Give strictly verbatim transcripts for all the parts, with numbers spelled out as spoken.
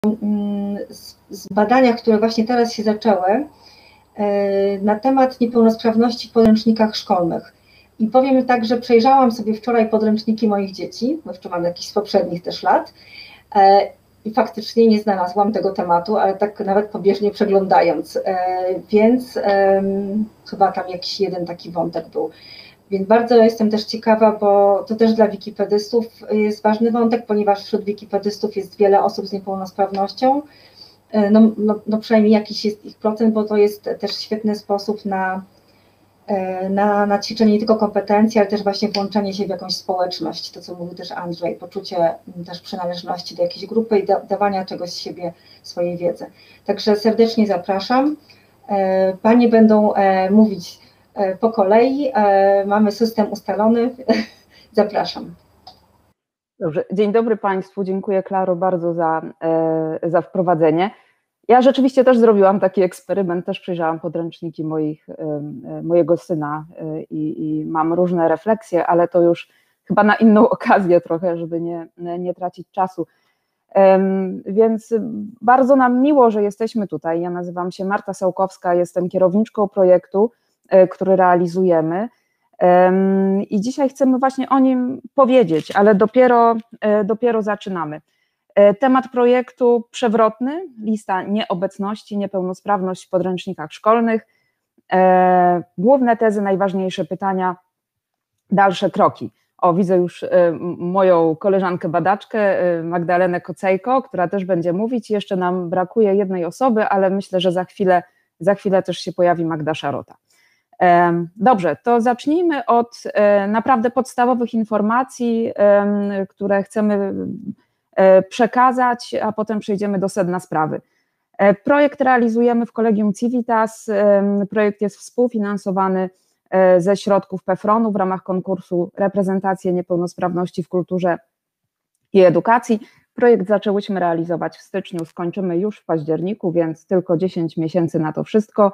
z, z badaniach, które właśnie teraz się zaczęły na temat niepełnosprawności w podręcznikach szkolnych. I powiem tak, że przejrzałam sobie wczoraj podręczniki moich dzieci, bo jeszcze mam jakiś z poprzednich też lat, i faktycznie nie znalazłam tego tematu, ale tak nawet pobieżnie przeglądając, więc chyba tam jakiś jeden taki wątek był. Więc bardzo jestem też ciekawa, bo to też dla wikipedystów jest ważny wątek, ponieważ wśród wikipedystów jest wiele osób z niepełnosprawnością, no, no, no przynajmniej jakiś jest ich procent, bo to jest też świetny sposób na, na, na ćwiczenie nie tylko kompetencji, ale też właśnie włączenie się w jakąś społeczność, to co mówił też Andrzej, poczucie też przynależności do jakiejś grupy i da, dawania czegoś z siebie, swojej wiedzy. Także serdecznie zapraszam. Panie będą mówić po kolei, mamy system ustalony, zapraszam. Dobrze, dzień dobry Państwu, dziękuję Klaro bardzo za, za wprowadzenie. Ja rzeczywiście też zrobiłam taki eksperyment, też przejrzałam podręczniki moich, mojego syna i, i mam różne refleksje, ale to już chyba na inną okazję trochę, żeby nie, nie tracić czasu. Więc bardzo nam miło, że jesteśmy tutaj. Ja nazywam się Marta Sałkowska, jestem kierowniczką projektu, który realizujemy i dzisiaj chcemy właśnie o nim powiedzieć, ale dopiero, dopiero zaczynamy. Temat projektu przewrotny, lista nieobecności, niepełnosprawność w podręcznikach szkolnych, główne tezy, najważniejsze pytania, dalsze kroki. O, widzę już moją koleżankę badaczkę Magdalenę Kocejko, która też będzie mówić. Jeszcze nam brakuje jednej osoby, ale myślę, że za chwilę, za chwilę też się pojawi Magda Szarota. Dobrze, to zacznijmy od naprawdę podstawowych informacji, które chcemy przekazać, a potem przejdziemy do sedna sprawy. Projekt realizujemy w Collegium Civitas, projekt jest współfinansowany ze środków PEFRON-u w ramach konkursu Reprezentacje Niepełnosprawności w Kulturze i Edukacji. Projekt zaczęłyśmy realizować w styczniu, skończymy już w październiku, więc tylko dziesięć miesięcy na to wszystko.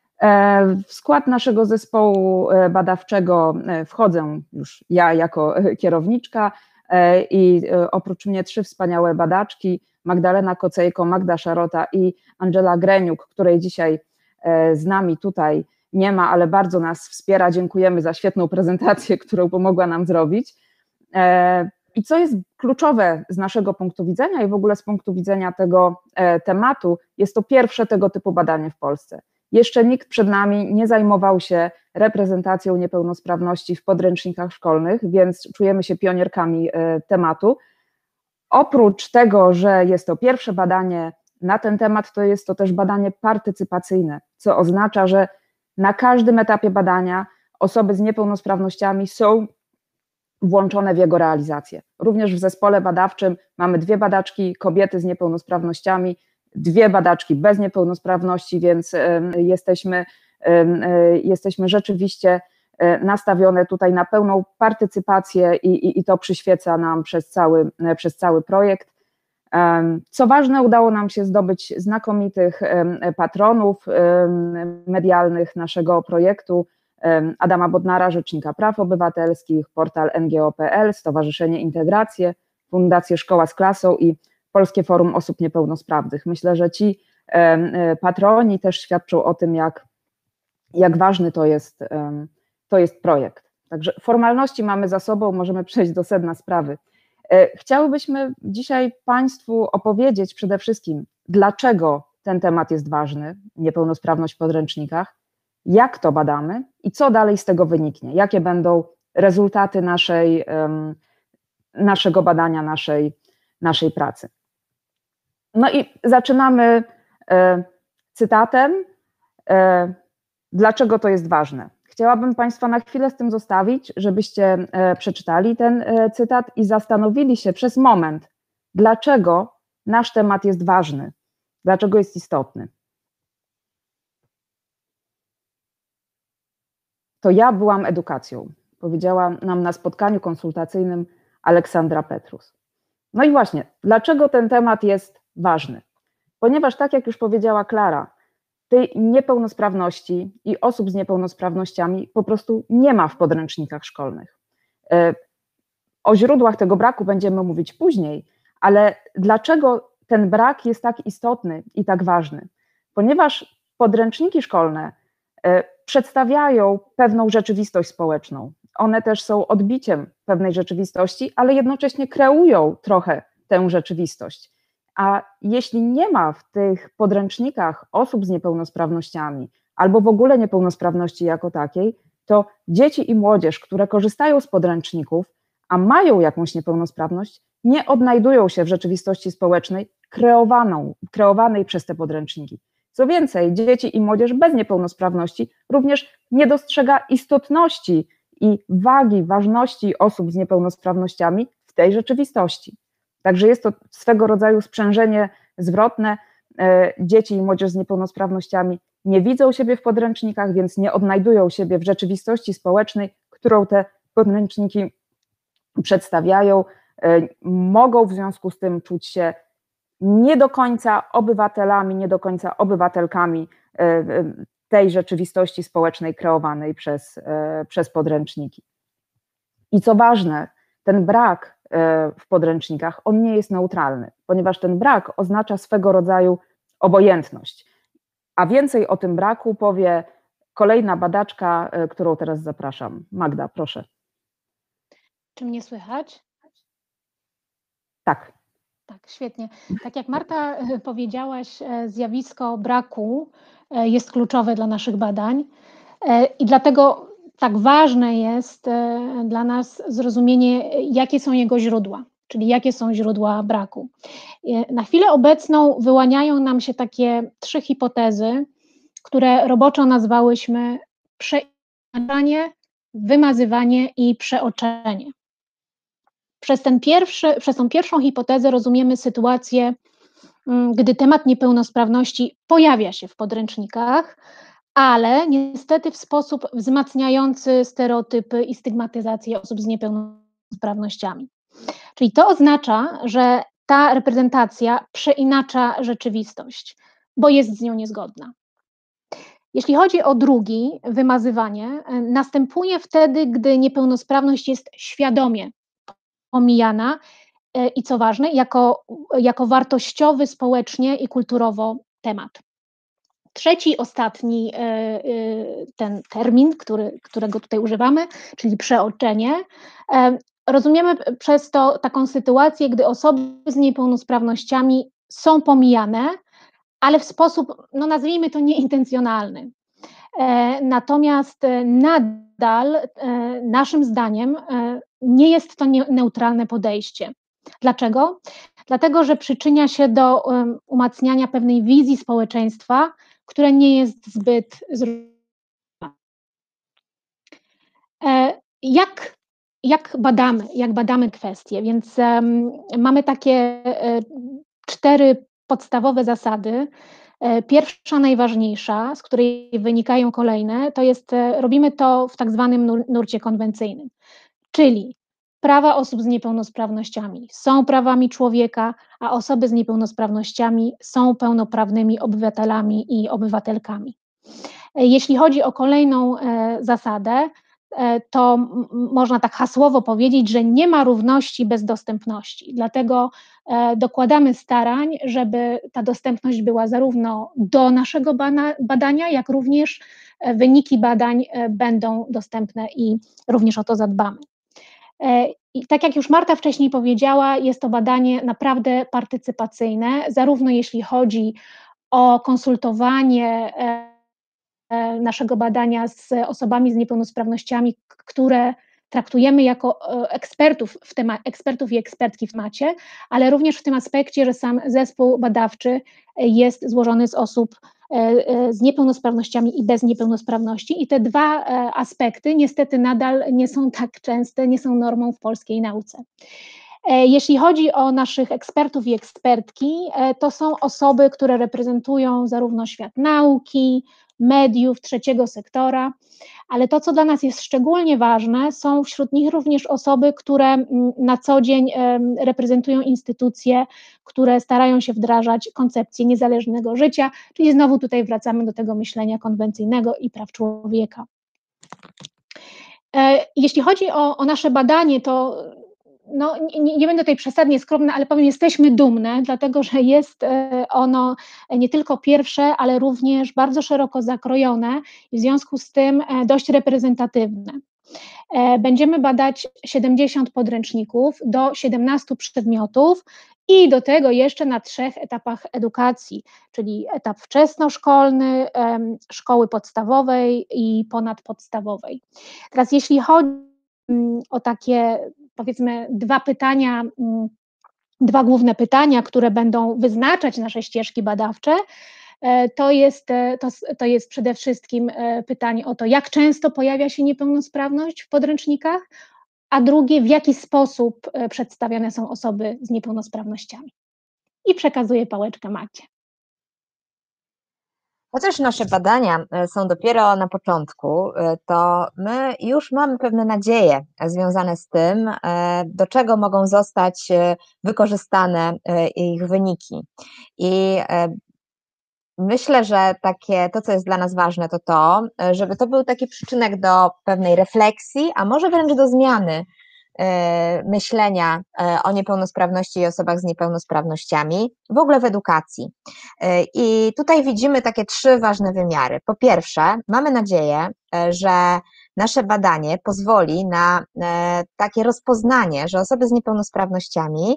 W skład naszego zespołu badawczego wchodzę już ja jako kierowniczka i oprócz mnie trzy wspaniałe badaczki, Magdalena Kocejko, Magda Szarota i Angela Greniuk, której dzisiaj z nami tutaj nie ma, ale bardzo nas wspiera. Dziękujemy za świetną prezentację, którą pomogła nam zrobić. I co jest kluczowe z naszego punktu widzenia i w ogóle z punktu widzenia tego tematu, jest to pierwsze tego typu badanie w Polsce. Jeszcze nikt przed nami nie zajmował się reprezentacją niepełnosprawności w podręcznikach szkolnych, więc czujemy się pionierkami tematu. Oprócz tego, że jest to pierwsze badanie na ten temat, to jest to też badanie partycypacyjne, co oznacza, że na każdym etapie badania osoby z niepełnosprawnościami są włączone w jego realizację. Również w zespole badawczym mamy dwie badaczki, kobiety z niepełnosprawnościami, dwie badaczki bez niepełnosprawności, więc jesteśmy, jesteśmy rzeczywiście nastawione tutaj na pełną partycypację i, i, i to przyświeca nam przez cały, przez cały projekt. Co ważne, udało nam się zdobyć znakomitych patronów medialnych naszego projektu, Adama Bodnara, Rzecznika Praw Obywatelskich, portal N G O kropka P L, Stowarzyszenie Integracje, Fundację Szkoła z Klasą i Polskie Forum Osób Niepełnosprawnych. Myślę, że ci patroni też świadczą o tym, jak, jak ważny to jest, to jest projekt. Także formalności mamy za sobą, możemy przejść do sedna sprawy. Chciałybyśmy dzisiaj Państwu opowiedzieć przede wszystkim, dlaczego ten temat jest ważny, niepełnosprawność w podręcznikach, jak to badamy i co dalej z tego wyniknie, jakie będą rezultaty naszej, naszego badania, naszej, naszej pracy. No i zaczynamy cytatem, dlaczego to jest ważne. Chciałabym Państwa na chwilę z tym zostawić, żebyście przeczytali ten cytat i zastanowili się przez moment, dlaczego nasz temat jest ważny, dlaczego jest istotny. To ja byłam edukacją, powiedziała nam na spotkaniu konsultacyjnym Aleksandra Petrus. No i właśnie, dlaczego ten temat jest ważny? Ponieważ tak jak już powiedziała Klara, tej niepełnosprawności i osób z niepełnosprawnościami po prostu nie ma w podręcznikach szkolnych. O źródłach tego braku będziemy mówić później, ale dlaczego ten brak jest tak istotny i tak ważny? Ponieważ podręczniki szkolne przedstawiają pewną rzeczywistość społeczną. One też są odbiciem pewnej rzeczywistości, ale jednocześnie kreują trochę tę rzeczywistość. A jeśli nie ma w tych podręcznikach osób z niepełnosprawnościami albo w ogóle niepełnosprawności jako takiej, to dzieci i młodzież, które korzystają z podręczników, a mają jakąś niepełnosprawność, nie odnajdują się w rzeczywistości społecznej kreowaną, kreowanej przez te podręczniki. Co więcej, dzieci i młodzież bez niepełnosprawności również nie dostrzega istotności i wagi, ważności osób z niepełnosprawnościami w tej rzeczywistości. Także jest to swego rodzaju sprzężenie zwrotne. Dzieci i młodzież z niepełnosprawnościami nie widzą siebie w podręcznikach, więc nie odnajdują siebie w rzeczywistości społecznej, którą te podręczniki przedstawiają. Mogą w związku z tym czuć się nie do końca obywatelami, nie do końca obywatelkami tej rzeczywistości społecznej kreowanej przez, przez podręczniki. I co ważne, ten brak w podręcznikach, on nie jest neutralny, ponieważ ten brak oznacza swego rodzaju obojętność. A więcej o tym braku powie kolejna badaczka, którą teraz zapraszam. Magda, proszę. Czy mnie słychać? Tak. Tak, świetnie. Tak jak Marta powiedziałaś, zjawisko braku jest kluczowe dla naszych badań i dlatego tak ważne jest dla nas zrozumienie, jakie są jego źródła, czyli jakie są źródła braku. Na chwilę obecną wyłaniają nam się takie trzy hipotezy, które roboczo nazwałyśmy przeinaczanie, wymazywanie i przeoczenie. Przez, ten pierwszy, przez tą pierwszą hipotezę rozumiemy sytuację, gdy temat niepełnosprawności pojawia się w podręcznikach, ale niestety w sposób wzmacniający stereotypy i stygmatyzację osób z niepełnosprawnościami. Czyli to oznacza, że ta reprezentacja przeinacza rzeczywistość, bo jest z nią niezgodna. Jeśli chodzi o drugi, wymazywanie, następuje wtedy, gdy niepełnosprawność jest świadomie pomijana i co ważne, jako, jako wartościowy społecznie i kulturowo temat. Trzeci, ostatni ten termin, który, którego tutaj używamy, czyli przeoczenie, rozumiemy przez to taką sytuację, gdy osoby z niepełnosprawnościami są pomijane, ale w sposób, no nazwijmy to, nieintencjonalny. Natomiast nadal naszym zdaniem nie jest to neutralne podejście. Dlaczego? Dlatego, że przyczynia się do umacniania pewnej wizji społeczeństwa, które nie jest zbyt zrozumiałe. Jak, jak badamy, jak badamy kwestie? Więc um, mamy takie um, cztery podstawowe zasady. Pierwsza, najważniejsza, z której wynikają kolejne, to jest, robimy to w tak zwanym nur, nurcie konwencyjnym, czyli prawa osób z niepełnosprawnościami są prawami człowieka, a osoby z niepełnosprawnościami są pełnoprawnymi obywatelami i obywatelkami. Jeśli chodzi o kolejną e, zasadę, e, to m, można tak hasłowo powiedzieć, że nie ma równości bez dostępności, dlatego e, dokładamy starań, żeby ta dostępność była zarówno do naszego bana, badania, jak również e, wyniki badań e, będą dostępne i również o to zadbamy. I tak jak już Marta wcześniej powiedziała, jest to badanie naprawdę partycypacyjne, zarówno jeśli chodzi o konsultowanie naszego badania z osobami z niepełnosprawnościami, które traktujemy jako ekspertów, w temat, ekspertów i ekspertki w temacie, ale również w tym aspekcie, że sam zespół badawczy jest złożony z osób z niepełnosprawnościami i bez niepełnosprawności i te dwa aspekty niestety nadal nie są tak częste, nie są normą w polskiej nauce. Jeśli chodzi o naszych ekspertów i ekspertki, to są osoby, które reprezentują zarówno świat nauki, mediów, trzeciego sektora, ale to, co dla nas jest szczególnie ważne, są wśród nich również osoby, które na co dzień reprezentują instytucje, które starają się wdrażać koncepcję niezależnego życia, czyli znowu tutaj wracamy do tego myślenia konwencyjnego i praw człowieka. Jeśli chodzi o, o nasze badanie, to no, nie, nie będę tutaj przesadnie skromna, ale powiem, jesteśmy dumne, dlatego że jest ono nie tylko pierwsze, ale również bardzo szeroko zakrojone i w związku z tym dość reprezentatywne. Będziemy badać siedemdziesiąt podręczników do siedemnastu przedmiotów i do tego jeszcze na trzech etapach edukacji, czyli etap wczesnoszkolny, szkoły podstawowej i ponadpodstawowej. Teraz jeśli chodzi o takie, powiedzmy, dwa pytania, dwa główne pytania, które będą wyznaczać nasze ścieżki badawcze, to jest, to, to jest przede wszystkim pytanie o to, jak często pojawia się niepełnosprawność w podręcznikach, a drugie, w jaki sposób przedstawiane są osoby z niepełnosprawnościami. I przekazuję pałeczkę Magdzie. Chociaż nasze badania są dopiero na początku, to my już mamy pewne nadzieje związane z tym, do czego mogą zostać wykorzystane ich wyniki. I myślę, że takie, to, co jest dla nas ważne, to to, żeby to był taki przyczynek do pewnej refleksji, a może wręcz do zmiany myślenia o niepełnosprawności i osobach z niepełnosprawnościami, w ogóle w edukacji. I tutaj widzimy takie trzy ważne wymiary. Po pierwsze, mamy nadzieję, że nasze badanie pozwoli na takie rozpoznanie, że osoby z niepełnosprawnościami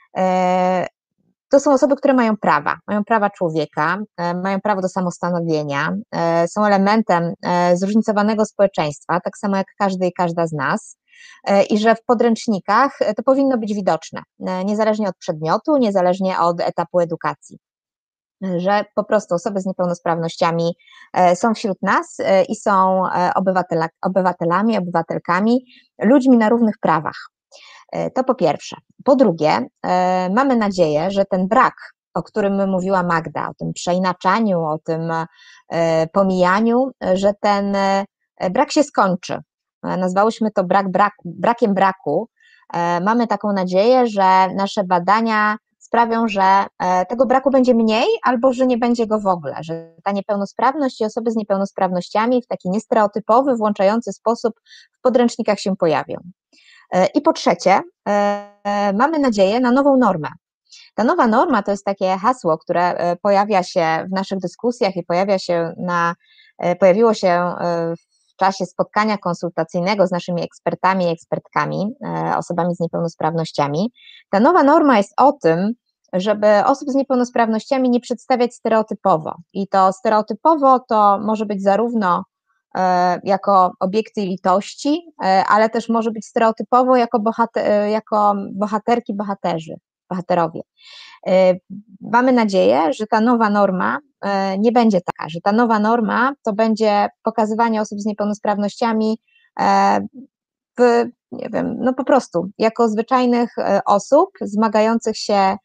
to są osoby, które mają prawa, mają prawa człowieka, mają prawo do samostanowienia, są elementem zróżnicowanego społeczeństwa, tak samo jak każdy i każda z nas, i że w podręcznikach to powinno być widoczne, niezależnie od przedmiotu, niezależnie od etapu edukacji, że po prostu osoby z niepełnosprawnościami są wśród nas i są obywatela, obywatelami, obywatelkami, ludźmi na równych prawach. To po pierwsze. Po drugie, mamy nadzieję, że ten brak, o którym mówiła Magda, o tym przeinaczaniu, o tym pomijaniu, że ten brak się skończy. Nazwałyśmy to brak, brak, brakiem braku. Mamy taką nadzieję, że nasze badania sprawią, że tego braku będzie mniej albo że nie będzie go w ogóle, że ta niepełnosprawność i osoby z niepełnosprawnościami w taki niestereotypowy, włączający sposób w podręcznikach się pojawią. I po trzecie, mamy nadzieję na nową normę. Ta nowa norma to jest takie hasło, które pojawia się w naszych dyskusjach i pojawia się na, pojawiło się w czasie spotkania konsultacyjnego z naszymi ekspertami i ekspertkami, osobami z niepełnosprawnościami. Ta nowa norma jest o tym, żeby osób z niepełnosprawnościami nie przedstawiać stereotypowo. I to stereotypowo to może być zarówno jako obiekty litości, ale też może być stereotypowo jako, bohater, jako bohaterki, bohaterzy, bohaterowie. Mamy nadzieję, że ta nowa norma nie będzie taka, że ta nowa norma to będzie pokazywanie osób z niepełnosprawnościami w, nie wiem, no po prostu jako zwyczajnych osób zmagających się,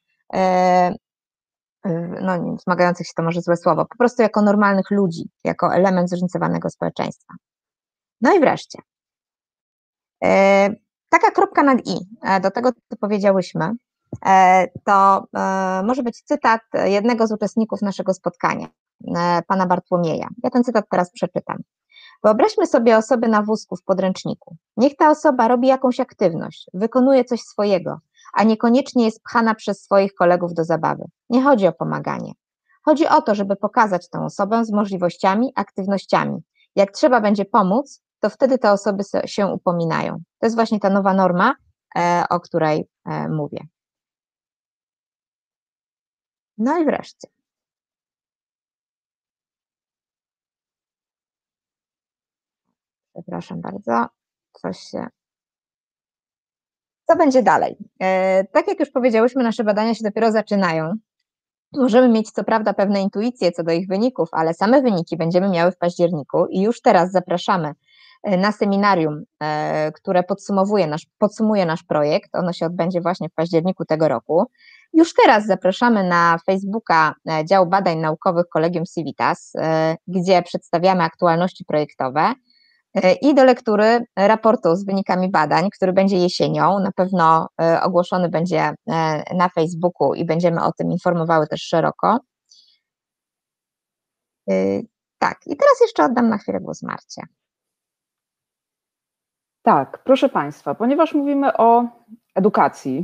no nie, zmagających się to może złe słowo, po prostu jako normalnych ludzi, jako element zróżnicowanego społeczeństwa. No i wreszcie, taka kropka nad i, do tego co powiedziałyśmy, to może być cytat jednego z uczestników naszego spotkania, pana Bartłomieja. Ja ten cytat teraz przeczytam. Wyobraźmy sobie osobę na wózku w podręczniku. Niech ta osoba robi jakąś aktywność, wykonuje coś swojego, a niekoniecznie jest pchana przez swoich kolegów do zabawy. Nie chodzi o pomaganie. Chodzi o to, żeby pokazać tę osobę z możliwościami, aktywnościami. Jak trzeba będzie pomóc, to wtedy te osoby się upominają. To jest właśnie ta nowa norma, o której mówię. No i wreszcie. Przepraszam bardzo, coś się... Co będzie dalej? Tak jak już powiedziałyśmy, nasze badania się dopiero zaczynają. Możemy mieć co prawda pewne intuicje co do ich wyników, ale same wyniki będziemy miały w październiku i już teraz zapraszamy na seminarium, które podsumowuje nasz, podsumuje nasz projekt. Ono się odbędzie właśnie w październiku tego roku. Już teraz zapraszamy na Facebooka Dział Badań Naukowych Collegium Civitas, gdzie przedstawiamy aktualności projektowe i do lektury raportu z wynikami badań, który będzie jesienią, na pewno ogłoszony będzie na Facebooku i będziemy o tym informowały też szeroko. Tak, i teraz jeszcze oddam na chwilę głos Marcie. Tak, proszę Państwa, ponieważ mówimy o edukacji,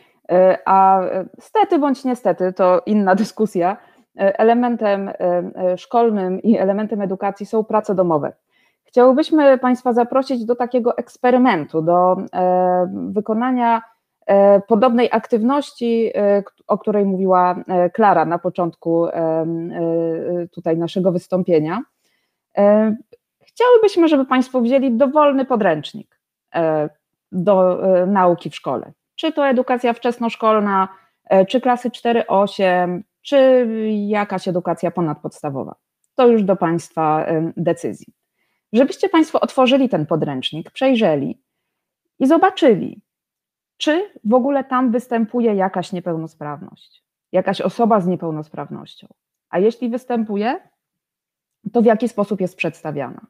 a stety bądź niestety, to inna dyskusja, elementem szkolnym i elementem edukacji są prace domowe. Chciałybyśmy Państwa zaprosić do takiego eksperymentu, do wykonania podobnej aktywności, o której mówiła Klara na początku tutaj naszego wystąpienia. Chciałybyśmy, żeby Państwo wzięli dowolny podręcznik do nauki w szkole. Czy to edukacja wczesnoszkolna, czy klasy cztery osiem, czy jakaś edukacja ponadpodstawowa. To już do Państwa decyzji. Żebyście Państwo otworzyli ten podręcznik, przejrzeli i zobaczyli, czy w ogóle tam występuje jakaś niepełnosprawność, jakaś osoba z niepełnosprawnością. A jeśli występuje, to w jaki sposób jest przedstawiana.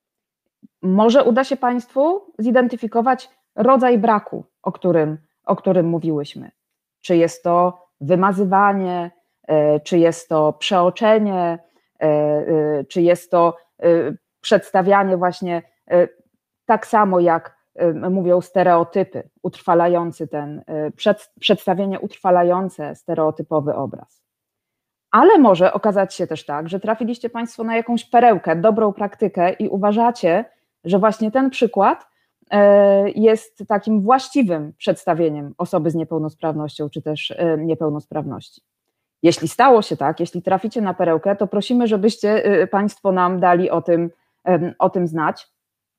Może uda się Państwu zidentyfikować rodzaj braku, o którym, o którym mówiłyśmy. Czy jest to wymazywanie, czy jest to przeoczenie, czy jest to przedstawianie właśnie tak samo jak mówią stereotypy, utrwalający ten, przed, przedstawienie utrwalające stereotypowy obraz. Ale może okazać się też tak, że trafiliście Państwo na jakąś perełkę, dobrą praktykę i uważacie, że właśnie ten przykład jest takim właściwym przedstawieniem osoby z niepełnosprawnością czy też niepełnosprawności. Jeśli stało się tak, jeśli traficie na perełkę, to prosimy, żebyście Państwo nam dali o tym, o tym znać.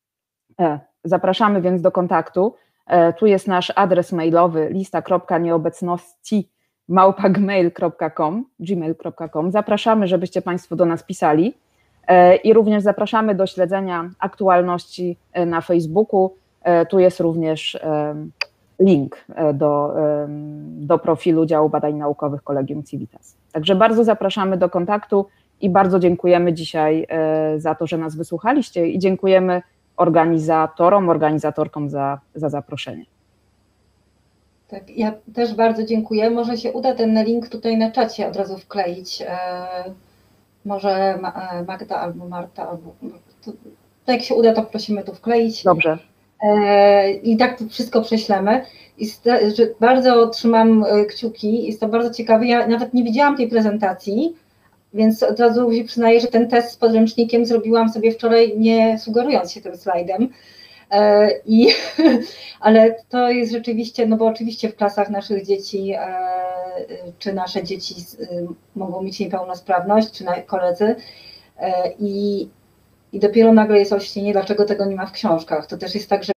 Zapraszamy więc do kontaktu. Tu jest nasz adres mailowy lista kropka nieobecności małpa gmail kropka com, gmail kropka com. Zapraszamy, żebyście Państwo do nas pisali i również zapraszamy do śledzenia aktualności na Facebooku. Tu jest również link do, do profilu działu badań naukowych Collegium Civitas. Także bardzo zapraszamy do kontaktu i bardzo dziękujemy dzisiaj za to, że nas wysłuchaliście i dziękujemy organizatorom, organizatorkom za, za zaproszenie. Tak, ja też bardzo dziękuję. Może się uda ten link tutaj na czacie od razu wkleić. Może Magda albo Marta, albo to, to jak się uda, to prosimy tu wkleić. Dobrze. I tak to wszystko prześlemy. I że bardzo trzymam kciuki, jest to bardzo ciekawe. Ja nawet nie widziałam tej prezentacji, więc od razu się przyznaję, że ten test z podręcznikiem zrobiłam sobie wczoraj, nie sugerując się tym slajdem. I, ale to jest rzeczywiście, no bo oczywiście w klasach naszych dzieci, czy nasze dzieci mogą mieć niepełnosprawność, czy koledzy i, i dopiero nagle jest olśnienie, dlaczego tego nie ma w książkach. To też jest tak, że